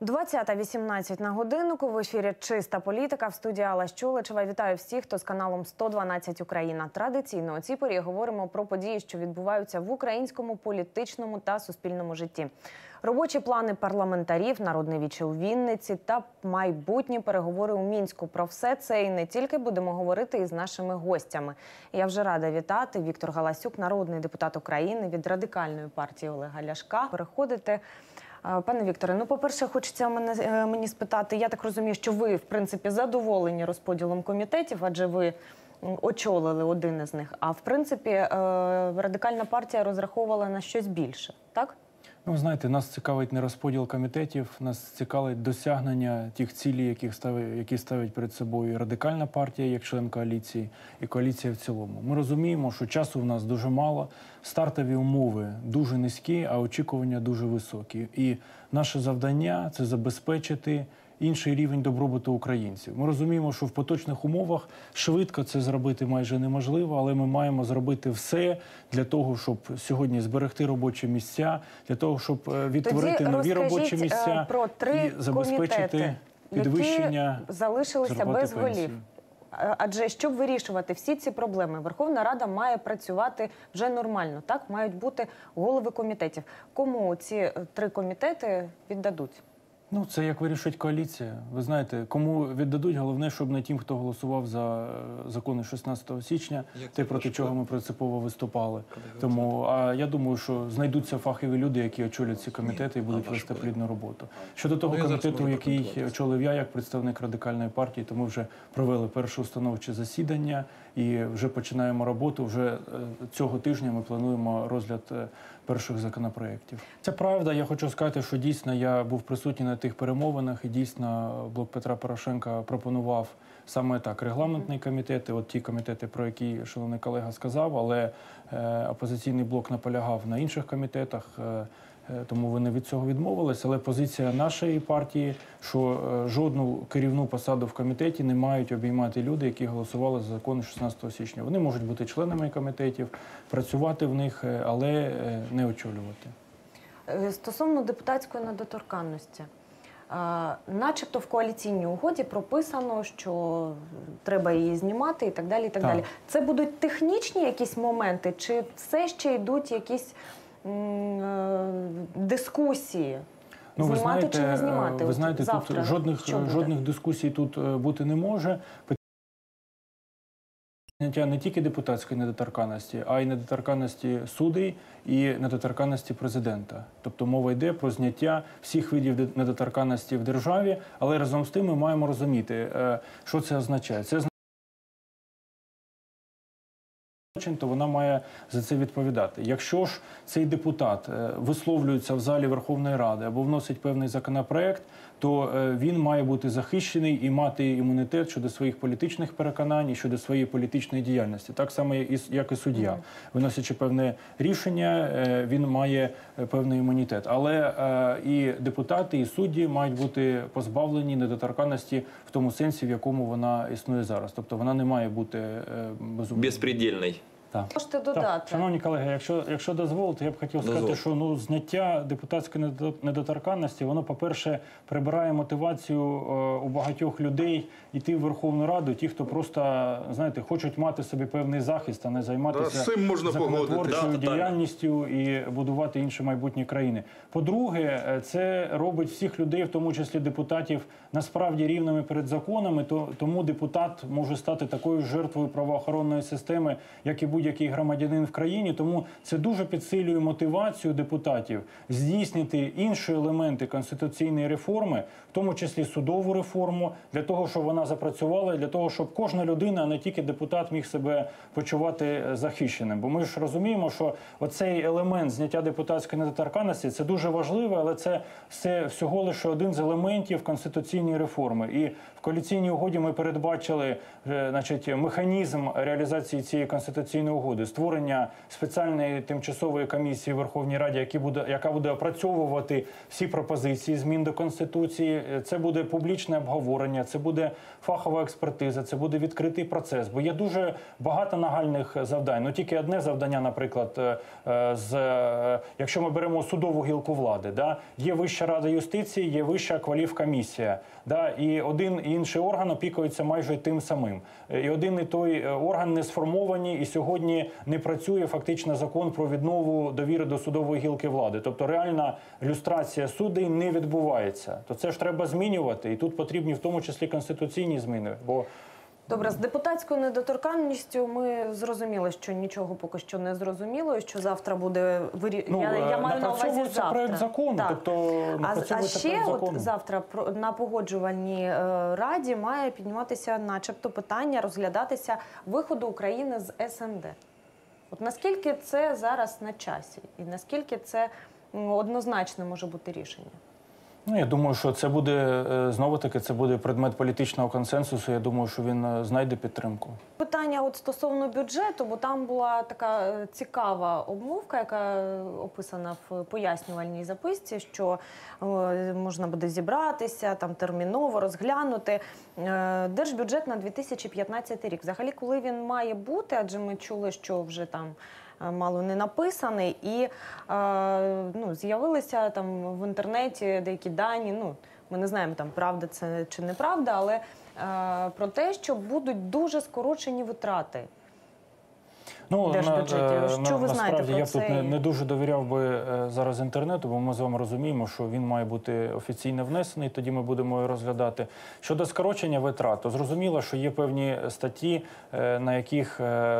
20:18 на годиннику. В ефірі «Чиста політика». В студії Алла Щуличева. Вітаю всіх, хто з каналом 112 Україна. Традиційно у цій порі говоримо про події, що відбуваються в українському політичному та суспільному житті. Робочі плани парламентарів, народне віче у Вінниці та майбутні переговори у Мінську. Про все це і не тільки будемо говорити із нашими гостями. Я вже рада вітати. Віктор Галасюк, народний депутат України від Радикальної партії Олега Ляшка. Переходите. Пане Вікторе, ну, по-перше, хочеться мені спитати, я так розумію, що ви, в принципі, задоволені розподілом комітетів, адже ви очолили один із них. А, в принципі, Радикальна партія розраховувала на щось більше, так? Ну, знаєте, нас цікавить не розподіл комітетів, нас цікавить досягнення тих цілей, які ставить перед собою Радикальна партія, як член коаліції, і коаліція в цілому. Ми розуміємо, що часу в нас дуже мало, стартові умови дуже низькі, а очікування дуже високі. І наше завдання – це забезпечити інший рівень добробуту українців. Ми розуміємо, що в поточних умовах швидко це зробити майже неможливо, але ми маємо зробити все для того, щоб сьогодні зберегти робочі місця, для того, щоб відтворити нові робочі місця про і забезпечити підвищення які залишилися без голів. Адже, щоб вирішувати всі ці проблеми, Верховна Рада має працювати вже нормально, так? Мають бути голови комітетів. Кому ці 3 комітети віддадуть? Ну, це як вирішить коаліція. Ви знаєте, кому віддадуть, головне, щоб не тим, хто голосував за закони 16 січня, те, проти чого ми принципово виступали. Тому, а я думаю, що знайдуться фахові люди, які очолять ці комітети і будуть вести плідну роботу. Щодо того комітету, який очолив я, як представник Радикальної партії, то ми вже провели перше установче засідання і вже починаємо роботу. Вже цього тижня ми плануємо розгляд перших законопроєктів. Це правда. Я хочу сказати, що дійсно я був присутній на тих перемовинах і дійсно Блок Петра Порошенка пропонував саме так регламентні комітети, от ті комітети, про які шановний колега сказав, але опозиційний блок наполягав на інших комітетах, тому вони від цього відмовились. Але позиція нашої партії, що жодну керівну посаду в комітеті не мають обіймати люди, які голосували за закони 16 січня. Вони можуть бути членами комітетів, працювати в них, але не очолювати. Стосовно депутатської недоторканності. Начебто в коаліційній угоді прописано, що треба її знімати і так далі, і так далі. Це будуть технічні якісь моменти, чи все ще йдуть якісь дискусії? Ну, знімати чи не знімати? Ви знаєте, завтра тут жодних дискусій тут бути не може. Не тільки депутатської недоторканності, а й недоторканності суддів і недоторканності президента. Тобто мова йде про зняття всіх видів недоторканності в державі, але разом з тим ми маємо розуміти, що це означає. Це то вона має за це відповідати. Якщо ж цей депутат висловлюється в залі Верховної Ради або вносить певний законопроект, то він має бути захищений і мати імунітет щодо своїх політичних переконань і щодо своєї політичної діяльності. Так само, як і суддя. Виносячи певне рішення, він має певний імунітет. Але і депутати, і судді мають бути позбавлені недоторканності в тому сенсі, в якому вона існує зараз. Тобто вона не має бути безпредельною. Можете додати. Так, шановні колеги, якщо дозволите, я б хотів сказати, що зняття депутатської недоторканності, воно, по-перше, прибирає мотивацію у багатьох людей йти в Верховну Раду, ті, хто просто, знаєте, хочуть мати собі певний захист, а не займатися законотворчою діяльністю і будувати інші майбутні країни. По-друге, це робить всіх людей, в тому числі депутатів, насправді рівними перед законами, тому депутат може стати такою жертвою правоохоронної системи, як і будь-який громадянин в країні. Тому це дуже підсилює мотивацію депутатів здійснити інші елементи конституційної реформи, в тому числі судову реформу, для того, щоб вона запрацювала, для того, щоб кожна людина, а не тільки депутат, міг себе почувати захищеним. Бо ми ж розуміємо, що оцей елемент зняття депутатської недоторканності – це дуже важливо, але це все всього лише один з елементів конституційної реформи. І в коаліційній угоді ми передбачили механізм реалізації цієї конституційної коаліційної угоди, створення спеціальної тимчасової комісії в Верховній Раді, яка буде опрацьовувати всі пропозиції змін до Конституції. Це буде публічне обговорення, це буде фахова експертиза, це буде відкритий процес. Бо є дуже багато нагальних завдань. Ну, тільки одне завдання, наприклад, якщо ми беремо судову гілку влади, да, є Вища рада юстиції, є Вища кваліфкомісія, да, і один і інший орган опікуються майже тим самим. І один і той орган не сформовані, і сьогодні не працює фактично закон про віднову довіри до судової гілки влади. Тобто реальна люстрація суддей не відбувається. То це ж треба змінювати, і тут потрібні в тому числі конституційні зміни. Бо добре, з депутатською недоторканністю ми зрозуміли, що нічого поки що не зрозуміло, і що завтра буде я маю на увазі завтра. Проект закону, так. тобто А ще от завтра на погоджувальній раді має підніматися начебто питання, розглядатися виходу України з СНД. От наскільки це зараз на часі? І наскільки це однозначно може бути рішення? Ну, я думаю, що це буде, знову-таки, це буде предмет політичного консенсусу. Я думаю, що він знайде підтримку. Питання от стосовно бюджету, бо там була така цікава обмовка, яка описана в пояснювальній записці, що можна буде зібратися, там терміново розглянути. Держбюджет на 2015 рік. Взагалі, коли він має бути, адже ми чули, що вже там мало не написаний, і з'явилися там в інтернеті деякі дані, ми не знаємо, там правда це чи неправда, але про те, що будуть дуже скорочені витрати. Що ви знаєте про я це? тут не дуже довіряв би зараз інтернету, бо ми з вами розуміємо, що він має бути офіційно внесений, тоді ми будемо його розглядати. Щодо скорочення витрат, то зрозуміло, що є певні статті, на яких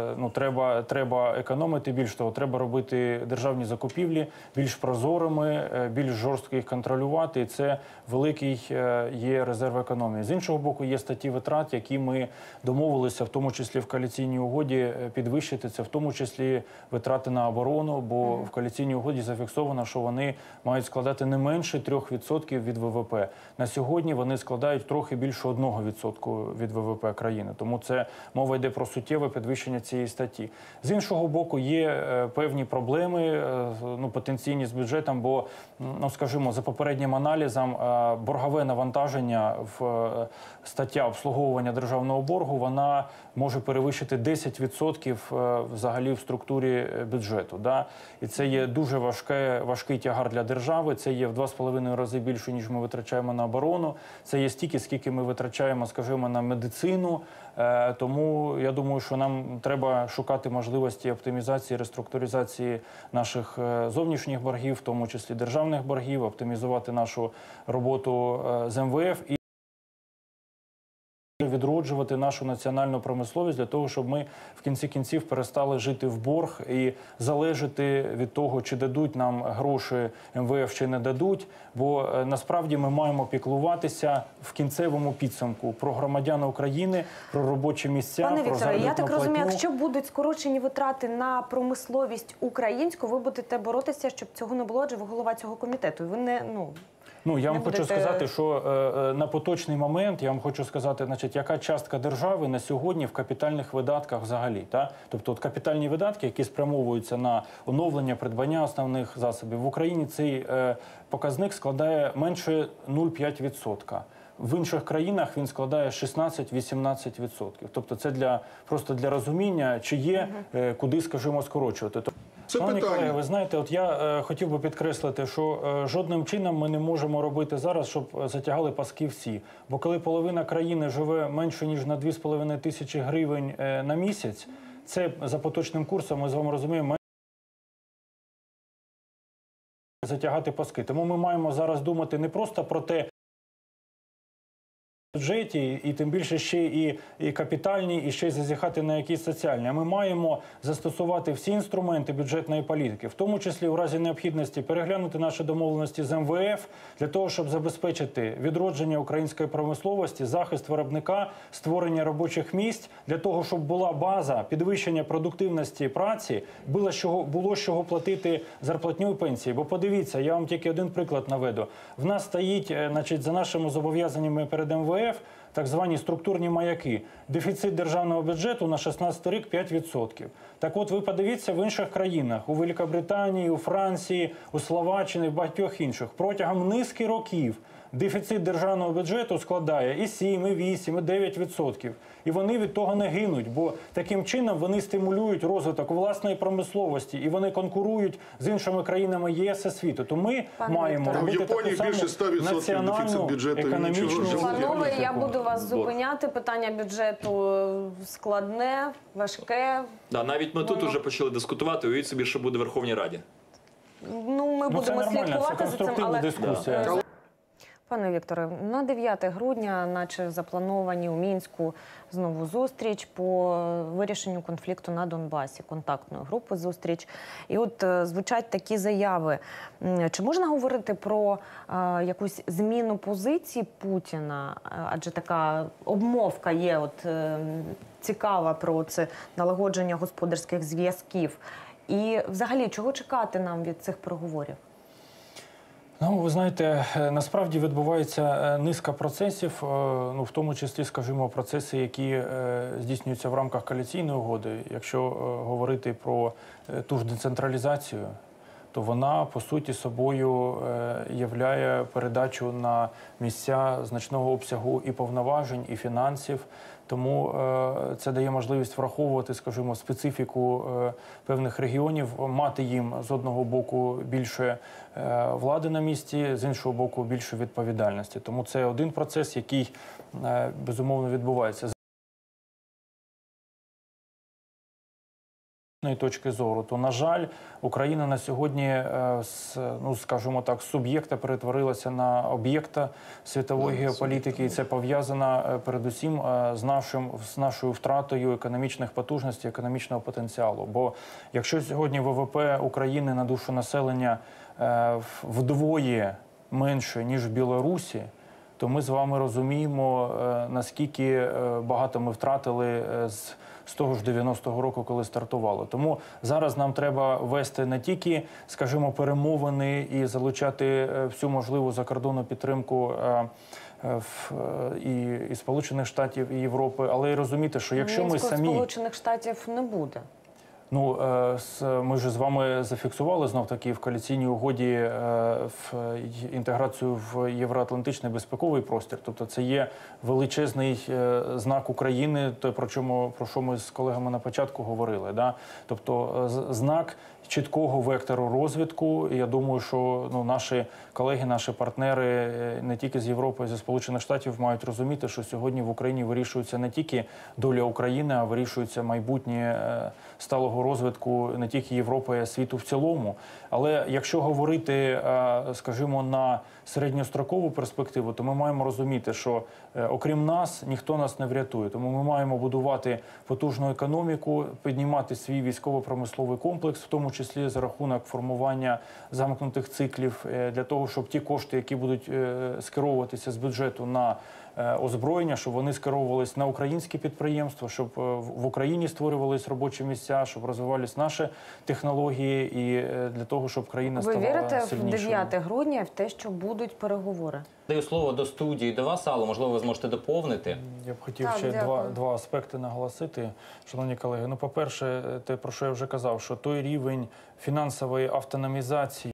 треба економити. Більш того, треба робити державні закупівлі більш прозорими, більш жорстко їх контролювати. І це великий є резерв економії. З іншого боку, є статті витрат, які ми домовилися, в тому числі в коаліційній угоді, підвищити. Це в тому числі витрати на оборону, бо в коаліційній угоді зафіксовано, що вони мають складати не менше 3% від ВВП. На сьогодні вони складають трохи більше 1% від ВВП країни. Тому це мова йде про суттєве підвищення цієї статті. З іншого боку, є певні проблеми, потенційні з бюджетом, бо, скажімо, за попереднім аналізом боргове навантаження в стаття обслуговування державного боргу, вона може перевищити 10% взагалі в структурі бюджету. Да? І це є дуже важкий тягар для держави, це є в 2,5 рази більше, ніж ми витрачаємо на оборону, це є стільки, скільки ми витрачаємо, скажімо, на медицину. Тому я думаю, що нам треба шукати можливості оптимізації, реструктуризації наших зовнішніх боргів, в тому числі державних боргів, оптимізувати нашу роботу з МВФ і відроджувати нашу національну промисловість для того, щоб ми в кінці кінців перестали жити в борг і залежати від того, чи дадуть нам гроші МВФ, чи не дадуть. Бо насправді ми маємо піклуватися в кінцевому підсумку про громадян України, про робочі місця, Пане про Вікторе, я так заробітну розумію, платню. якщо будуть скорочені витрати на промисловість українську, ви будете боротися, щоб цього не було, адже ви голова цього комітету. І ви не, я вам хочу сказати, що на поточний момент, я вам хочу сказати, яка частка держави на сьогодні в капітальних видатках взагалі. Та? Тобто капітальні видатки, які спрямовуються на оновлення, придбання основних засобів. В Україні цей показник складає менше 0,5%. В інших країнах він складає 16-18%. Тобто це просто для розуміння, чи є куди, скажімо, скорочувати. Шановні колеги, ви знаєте, я хотів би підкреслити, що жодним чином ми не можемо робити зараз, щоб затягали паски всі. Бо коли половина країни живе менше, ніж на 2,5 тисячі гривень на місяць, це за поточним курсом, ми з вами розуміємо, затягати паски. Тому ми маємо зараз думати не просто про те, бюджеті, і тим більше ще і капітальні, і ще й зазіхати на якісь соціальні. А ми маємо застосувати всі інструменти бюджетної політики, в тому числі у разі необхідності переглянути наші домовленості з МВФ для того, щоб забезпечити відродження української промисловості, захист виробника, створення робочих місць, для того, щоб була база підвищення продуктивності праці, було з чого платити зарплатню і пенсії. Бо подивіться, я вам тільки один приклад наведу. В нас стоїть, за нашими зобов'язаннями перед МВФ, МВФ так звані структурні маяки. Дефіцит державного бюджету на 16 рік 5%. Так от ви подивіться в інших країнах, у Великобританії, у Франції, у Словаччині, в багатьох інших. Протягом низки років дефіцит державного бюджету складає і 7, і 8, і 9%. І вони від того не гинуть, бо таким чином вони стимулюють розвиток власної промисловості і вони конкурують з іншими країнами ЄС і світу. То ми маємо робити таку саму національну економічну... Панове, я буду вас зупиняти. Питання бюджету складне, важке. Да, навіть ми тут вже почали дискутувати, уявіть собі, що буде в Верховній Раді. Ну, ми будемо слідкувати за цим, але... дискусія. Пане Вікторе, на 9 грудня, наче заплановані у Мінську знову зустріч по вирішенню конфлікту на Донбасі, контактної групи зустріч. І от звучать такі заяви. Чи можна говорити про якусь зміну позиції Путіна? Адже така обмовка є цікава про це налагодження господарських зв'язків. І взагалі, чого чекати нам від цих переговорів? Ну, ви знаєте, насправді відбувається низка процесів, в тому числі, скажімо, процеси, які здійснюються в рамках коаліційної угоди. Якщо говорити про ту ж децентралізацію, то вона, по суті, собою являє передачу на місця значного обсягу і повноважень, і фінансів. Тому це дає можливість враховувати, скажімо, специфіку певних регіонів, мати їм з одного боку більше влади на місці, з іншого боку більше відповідальності. Тому це один процес, який, безумовно, відбувається. З точки зору, то, на жаль, Україна на сьогодні, скажімо так, з суб'єкта перетворилася на об'єкта світової геополітики, і це пов'язано передусім з нашою втратою економічних потужностей, економічного потенціалу. Бо якщо сьогодні ВВП України на душу населення вдвоє менше, ніж в Білорусі, то ми з вами розуміємо, наскільки багато ми втратили з того ж 90-го року, коли стартувало. Тому зараз нам треба вести не тільки, скажімо, перемовини і залучати всю можливу закордонну підтримку і Сполучених Штатів, і Європи, але й розуміти, що якщо ми самі... Сполучених Штатів не буде. Ну, ми ж з вами зафіксували знов-таки в коаліційній угоді в інтеграцію в євроатлантичний безпековий простір. Тобто це є величезний знак України, про що ми з колегами на початку говорили. Да? Тобто знак чіткого вектору розвитку. І я думаю, що наші колеги, наші партнери не тільки з Європи, а й зі Сполучених Штатів мають розуміти, що сьогодні в Україні вирішується не тільки доля України, а вирішується майбутнє сталого розвитку не тільки Європи, а й світу в цілому. Але якщо говорити, скажімо, на середньострокову перспективу, то ми маємо розуміти, що окрім нас, ніхто нас не врятує. Тому ми маємо будувати потужну економіку, піднімати свій військово-промисловий комплекс, в тому числі за рахунок формування замкнутих циклів, для того, щоб ті кошти, які будуть скеровуватися з бюджету на озброєння, щоб вони скеровувались на українські підприємства, щоб в Україні створювались робочі місця, щоб розвивались наші технології і для того, щоб країна ставала сильнішою. Ви вірите в 9 грудня в те, що будуть переговори? Даю слово до студії, до вас, Алло, можливо, ви зможете доповнити. Я б хотів ще два аспекти наголосити, шановні колеги. Ну, по-перше, те, про що я вже казав, що той рівень фінансової автономізації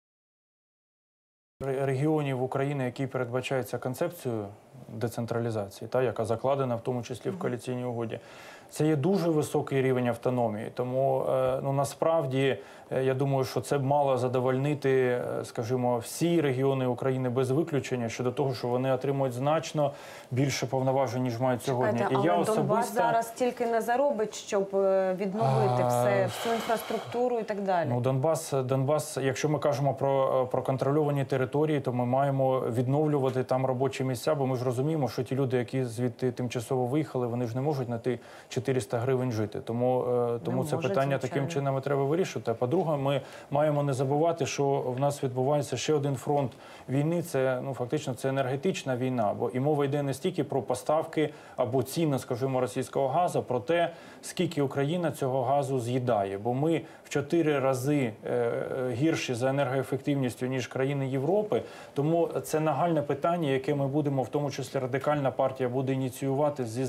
регіонів України, який передбачається концепцією децентралізації, яка закладена в тому числі в коаліційній угоді, це є дуже високий рівень автономії. Тому, насправді, я думаю, що це б мало задовольнити, скажімо, всі регіони України без виключення щодо того, що вони отримують значно більше повноважень, ніж мають сьогодні. Чекайте, але Донбас зараз тільки не заробить, щоб відновити всю інфраструктуру і так далі. Ну, Донбас, якщо ми кажемо про контрольовані території, то ми маємо відновлювати там робочі місця, бо ми ж розуміємо, що ті люди, які звідти тимчасово виїхали, вони ж не можуть на ті 400 гривень жити. Тому це питання таким чином треба вирішувати. По-друге, ми маємо не забувати, що в нас відбувається ще один фронт війни. Це, фактично, це енергетична війна. Бо і мова йде не стільки про поставки або ціни, скажімо, російського газу, про те, скільки Україна цього газу з'їдає. Бо ми в 4 рази гірші за енергоефективністю, ніж країни Європи. Тому це нагальне питання, яке ми будемо в тому числі числі Радикальна партія, буде ініціювати зі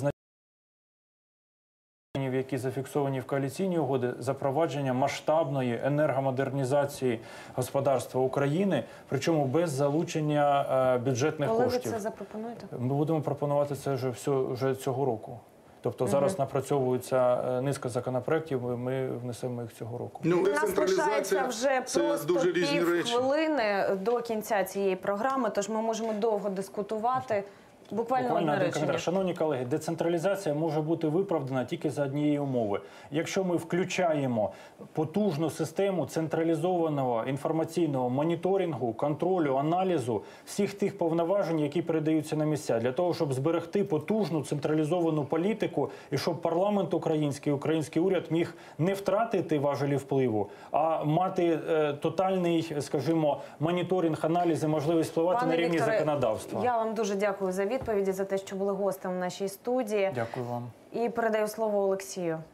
які зафіксовані в коаліційній угоді, запровадження масштабної енергомодернізації господарства України, причому без залучення бюджетних Коли ви коштів. це запропонуєте? Ми будемо пропонувати це вже цього року. Тобто зараз напрацьовується низка законопроєктів, ми внесемо їх цього року. У нас лишається вже просто дуже різні речі. півхвилини до кінця цієї програми, тож ми можемо довго дискутувати. Буквально одне один речення. коментар. Шановні колеги, децентралізація може бути виправдана тільки за однієї умови. Якщо ми включаємо потужну систему централізованого інформаційного моніторингу, контролю, аналізу всіх тих повноважень, які передаються на місця, для того, щоб зберегти потужну централізовану політику і щоб парламент український уряд міг не втратити важелі впливу, а мати тотальний, скажімо, моніторинг, аналіз і можливість впливати на рівні Вікторе, законодавства. Я вам дуже дякую за відповіді, за те, що були гостем в нашій студії. Дякую вам. І передаю слово Олексію.